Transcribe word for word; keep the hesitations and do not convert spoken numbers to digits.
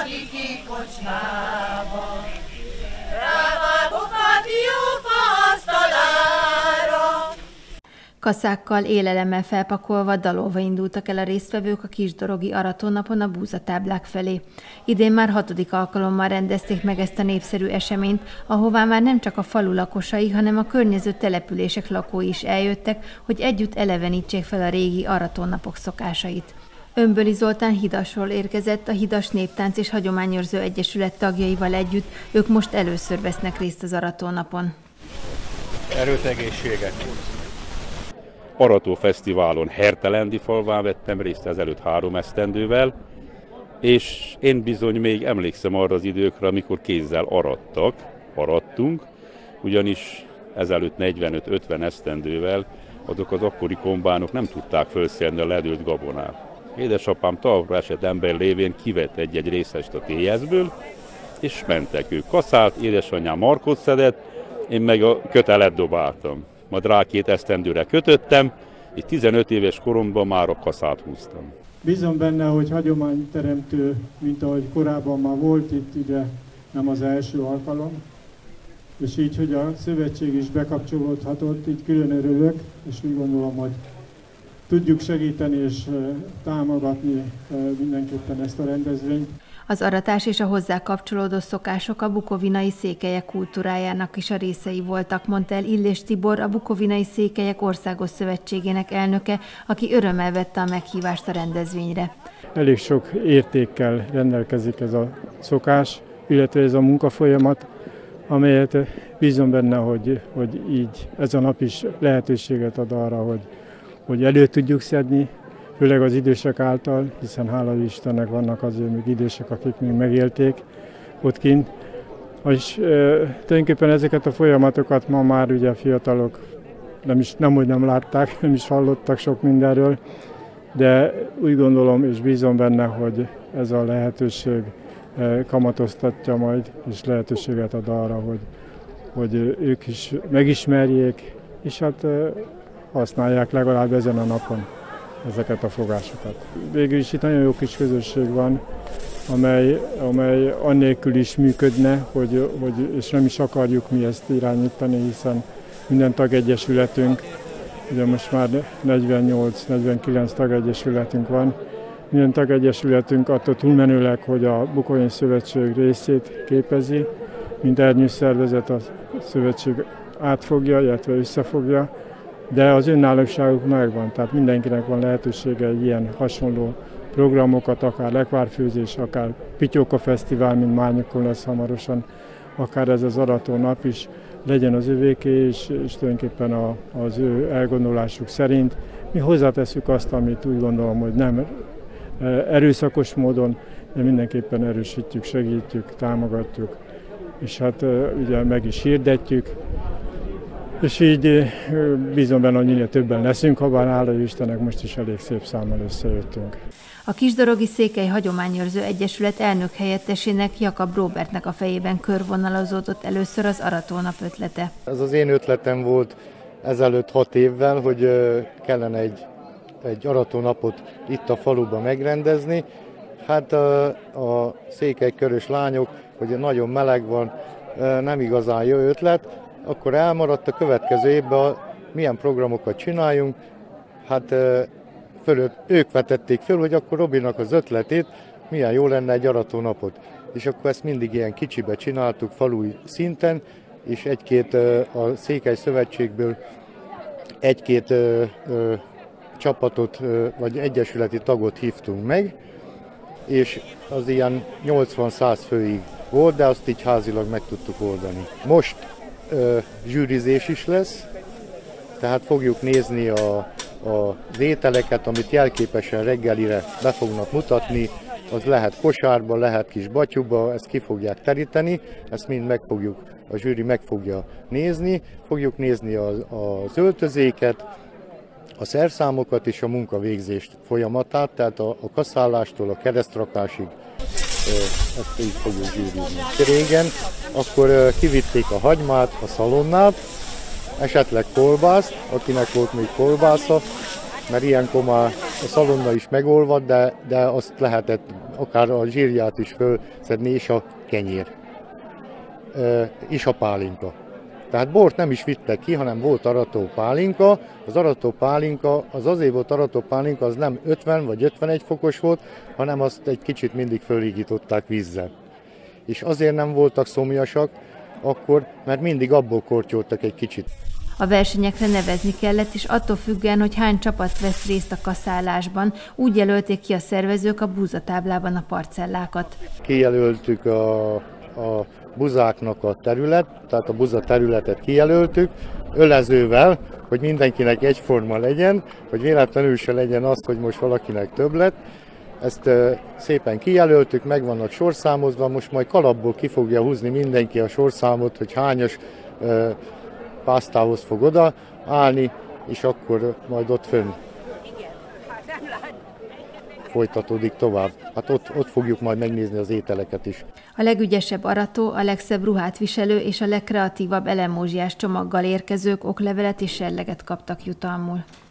Rádi kikocsmába, rávágok a diófa asztalára. Kaszákkal, élelemmel felpakolva dalolva indultak el a résztvevők a Kisdorogi Aratónapon a búzatáblák felé. Idén már hatodik alkalommal rendezték meg ezt a népszerű eseményt, ahová már nem csak a falu lakosai, hanem a környező települések lakói is eljöttek, hogy együtt elevenítsék fel a régi Aratónapok szokásait. Önböli Zoltán Hidasról érkezett, a Hidas Néptánc és Hagyományőrző Egyesület tagjaival együtt, ők most először vesznek részt az Aratónapon. Erőt, egészséget! Arató Fesztiválon Hertelendi falván vettem részt ezelőtt három esztendővel, és én bizony még emlékszem arra az időkre, amikor kézzel arattak, arattunk, ugyanis ezelőtt negyvenöt-ötven esztendővel azok az akkori kombánok nem tudták felszedni a ledőlt gabonát. Édesapám talpra esett ember lévén kivett egy-egy részest a télyezből, és mentek ők. Kaszált, édesanyám markot szedett, én meg a kötelet dobáltam. Majd rá két esztendőre kötöttem, és tizenöt éves koromban már a kaszát húztam. Bízom benne, hogy hagyományteremtő, mint ahogy korábban már volt itt, ugye nem az első alkalom, és így, hogy a szövetség is bekapcsolódhatott, így külön örülök, és úgy gondolom, hogy tudjuk segíteni és támogatni mindenképpen ezt a rendezvényt. Az aratás és a hozzá kapcsolódó szokások a bukovinai székelyek kultúrájának is a részei voltak, mondta el Illés Tibor, a Bukovinai Székelyek Országos Szövetségének elnöke, aki örömmel vette a meghívást a rendezvényre. Elég sok értékkel rendelkezik ez a szokás, illetve ez a munkafolyamat, amelyet bízom benne, hogy, hogy így ez a nap is lehetőséget ad arra, hogy, hogy elő tudjuk szedni, főleg az idősek által, hiszen hála Istennek vannak azért még idősek, akik még megélték ott kint. És e, tulajdonképpen ezeket a folyamatokat ma már ugye a fiatalok nem is, nem úgy nem látták, nem is hallottak sok mindenről, de úgy gondolom és bízom benne, hogy ez a lehetőség e, kamatoztatja majd, és lehetőséget ad arra, hogy, hogy ők is megismerjék, és hát e, használják legalább ezen a napon ezeket a fogásokat. Végül is itt nagyon jó kis közösség van, amely, amely annélkül is működne, hogy, hogy, és nem is akarjuk mi ezt irányítani, hiszen minden tagegyesületünk, ugye most már negyvennyolc-negyvenkilenc tagegyesületünk van, minden tagegyesületünk attól túlmenőleg, hogy a Bukovinai Szövetség részét képezi, mint ernyőszervezet a szövetség átfogja, illetve összefogja, de az önállóságuk megvan, tehát mindenkinek van lehetősége egy ilyen hasonló programokat, akár lekvárfőzés, akár Pityóka Fesztivál, mint Mányokon lesz hamarosan, akár ez az Arató nap is legyen az övéké, és, és tulajdonképpen a, az ő elgondolásuk szerint mi hozzáteszünk azt, amit úgy gondolom, hogy nem erőszakos módon, de mindenképpen erősítjük, segítjük, támogatjuk, és hát ugye meg is hirdetjük. És így bízom benne, hogy minél többen leszünk, ha bár hála Istennek most is elég szép számmal összejöttünk. A Kisdorogi Székely Hagyományőrző Egyesület elnök helyettesének, Jakab Róbertnek a fejében körvonalazódott először az Aratónap ötlete. Ez az én ötletem volt ezelőtt hat évvel, hogy kellene egy, egy Aratónapot itt a faluban megrendezni. Hát a, a székelykörös lányok, hogy nagyon meleg van, nem igazán jó ötlet, akkor elmaradt a következő évben, milyen programokat csináljunk. Hát fölött, ők vetették föl, hogy akkor Robinak az ötletét, milyen jó lenne egy Aratónapot. És akkor ezt mindig ilyen kicsibe csináltuk, falui szinten, és egy-két a Székely Szövetségből egy-két ö, ö, csapatot, ö, vagy egyesületi tagot hívtunk meg, és az ilyen nyolcvan-száz főig volt, de azt így házilag meg tudtuk oldani. Most ö, zsűrizés is lesz, tehát fogjuk nézni a, a ételeket, amit jelképesen reggelire be fognak mutatni, az lehet kosárba, lehet kis batyúba, ezt ki fogják teríteni, ezt mind meg fogjuk, a zsűri meg fogja nézni, fogjuk nézni az, az öltözéket, a szerszámokat és a munkavégzést folyamatát, tehát a, a kaszálástól a keresztrakásig ezt így fogjuk zsűrizni. Régen akkor kivitték a hagymát, a szalonnát, esetleg kolbászt, akinek volt még kolbásza, mert ilyenkor már a szalonna is megolvad, de, de azt lehetett akár a zsírját is fölszedni, és a kenyér, és a pálinka. Tehát bort nem is vittek ki, hanem volt arató pálinka. Az arató pálinka, az azért volt arató pálinka, az nem ötven vagy ötvenegy fokos volt, hanem azt egy kicsit mindig fölhígították vízzel. És azért nem voltak szomjasak akkor, mert mindig abból kortyoltak egy kicsit. A versenyekre nevezni kellett, és attól függően, hogy hány csapat vesz részt a kaszálásban, úgy jelölték ki a szervezők a búzatáblában a parcellákat. Kijelöltük a, a buzáknak a terület, tehát a buza területet kijelöltük, ölezővel, hogy mindenkinek egyforma legyen, hogy véletlenül se legyen az, hogy most valakinek több lett. Ezt e, szépen kijelöltük, meg vannak sorszámozva, most majd kalapból ki fogja húzni mindenki a sorszámot, hogy hányas e, pásztához fog oda állni, és akkor majd ott fönn folytatódik tovább. Hát ott, ott fogjuk majd megnézni az ételeket is. A legügyesebb arató, a legszebb ruhát viselő és a legkreatívabb elemmózsiás csomaggal érkezők oklevelet és serleget kaptak jutalmul.